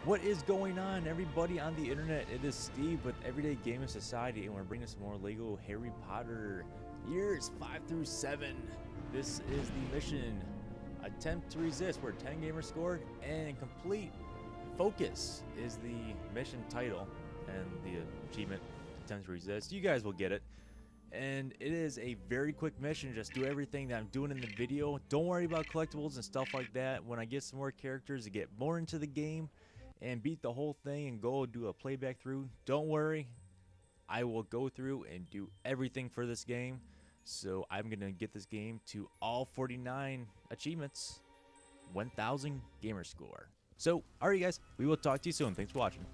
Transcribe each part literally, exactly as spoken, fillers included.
What is going on, everybody on the internet? It is Steve with Everyday Gaming Society, and we're bringing some more Lego Harry Potter years five through seven. This is the mission: attempt to resist, where ten gamers scored, and complete focus is the mission title, and the achievement: attempt to resist. You guys will get it. And it is a very quick mission. Just do everything that I'm doing in the video. Don't worry about collectibles and stuff like that. When I get some more characters to get more into the game and beat the whole thing and go do a playback through, don't worry, I will go through and do everything for this game. So I'm gonna get this game to all forty-nine achievements, one thousand gamer score. So alright guys, we will talk to you soon. Thanks for watching.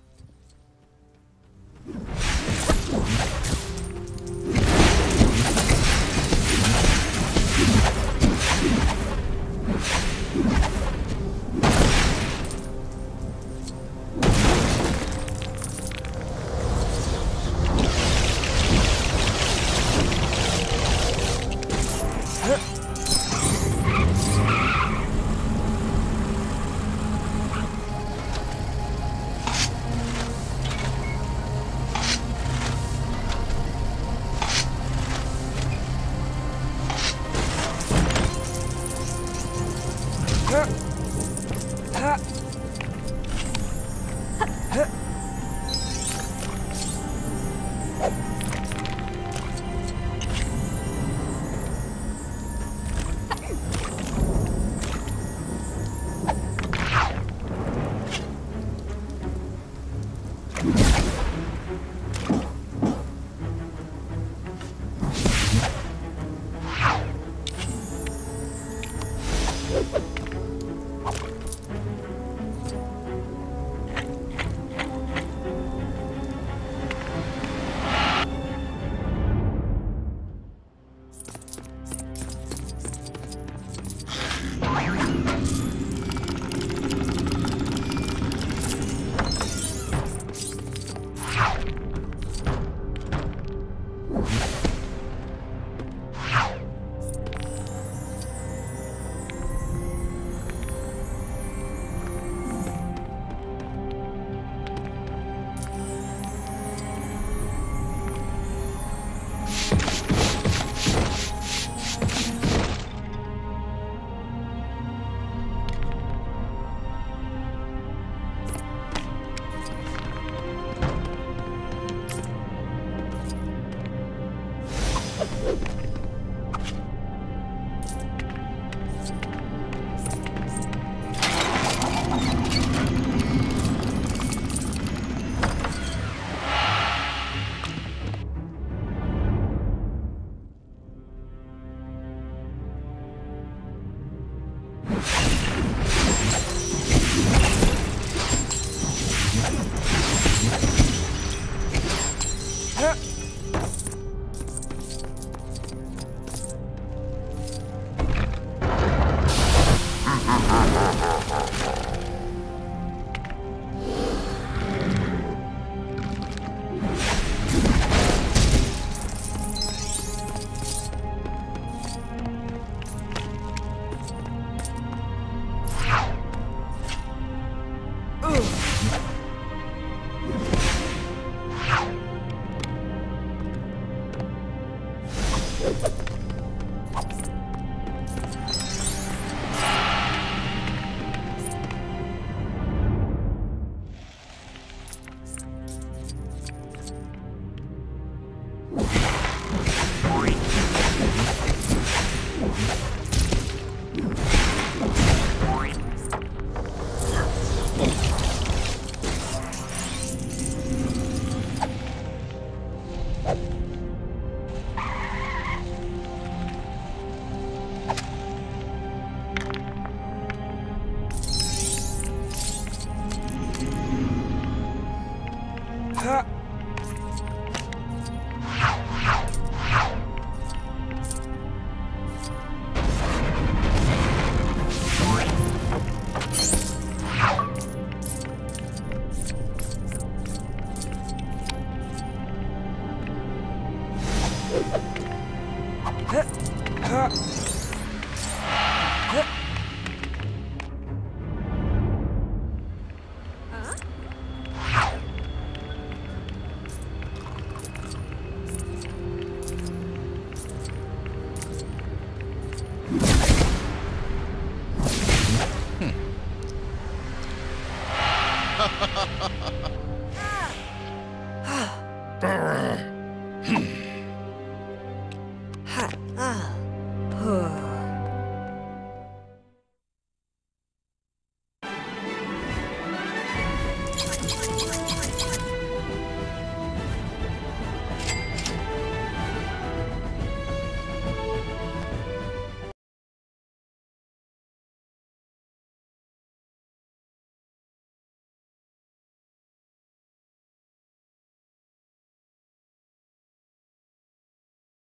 Huh? Ah.